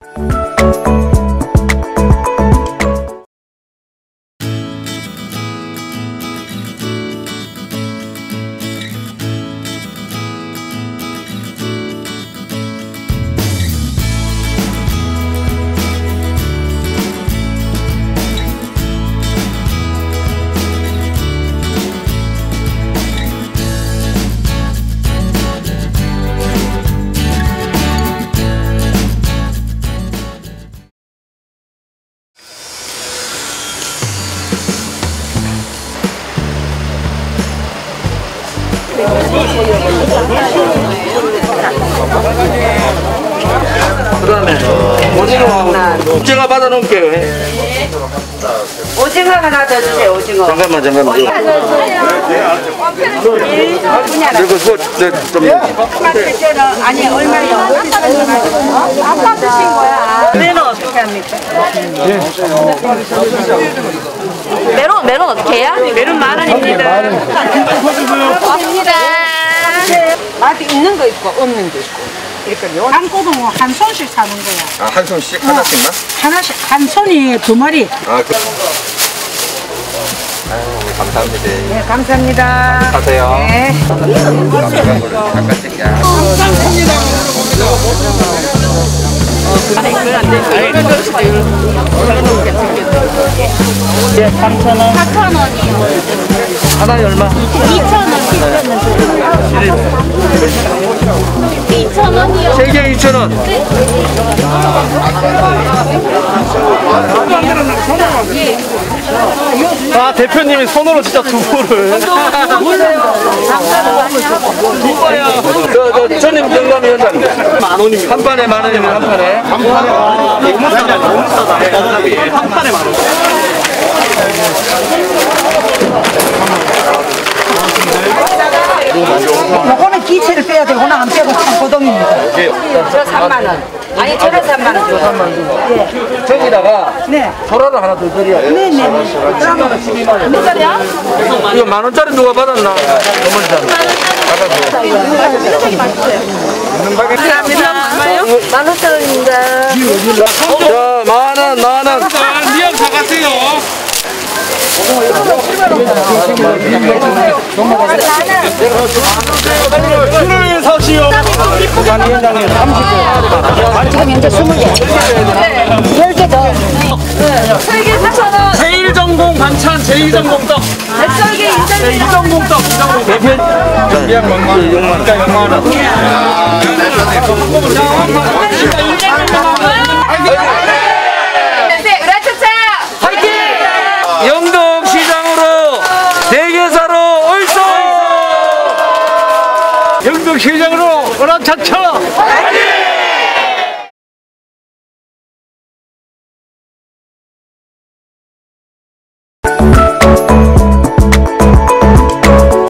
그다음에 오징어 제가 받아놓을게요. 오징어 하나 더 주세요. 오징어. 잠깐만. 그리고 아니 얼마요? 아까 주신 거야. 메론 어떻게 합니까? 메론 어떻게 해요? 메론 10,000원입니다. 고맙습니다. 맛이 있는 거 있고 없는 거 있고. 한꼬동 한 손씩 사는 거야. 아, 한 손씩 하나씩만? 하나씩 한 손이 2마리. 아, 그. 아유, 감사합니다. 네, 감사합니다. 가세요. 네. 잠깐씩요. 예, 3,000원. 4,000원이요. 하나에 얼마? 2,000원. 2,000원이요. 3개 2,000원. 아, 대표님이 손으로 진짜 두부를. 저 전임 정감위원장님. 10,000원입니다. 한 판에 10,000원이면 한 판에. 너무 싸다. 너무 싸다. 한 판에 10,000원. 요거는 기체를 빼야 되고나 안 빼고 참고동입니다. 저 3만원. 아니, 저는 3만원 줘요. 저기다가 네. 소라를 하나 더 드려야 돼. 네네. 그러면 12만 원. 몇 살이야? 이거 10,000원짜리 누가 받았나? 어머니잖아. 감사합니다. 얼마요? 15,000원입니다. 자, 10,000원. 미역 사가세요. 술을 사시오. 부장위원장님 30개. 지금 현재 20개. 10개 더. 3개 4,000원. 제1전공 반찬, 제2전공 떡. 백설기 인절미. 2전공 떡, 2전공 대표 미역 6만 원. 영덕시장으로 대게사로 얼쏘! 영덕시장으로 오랑차차.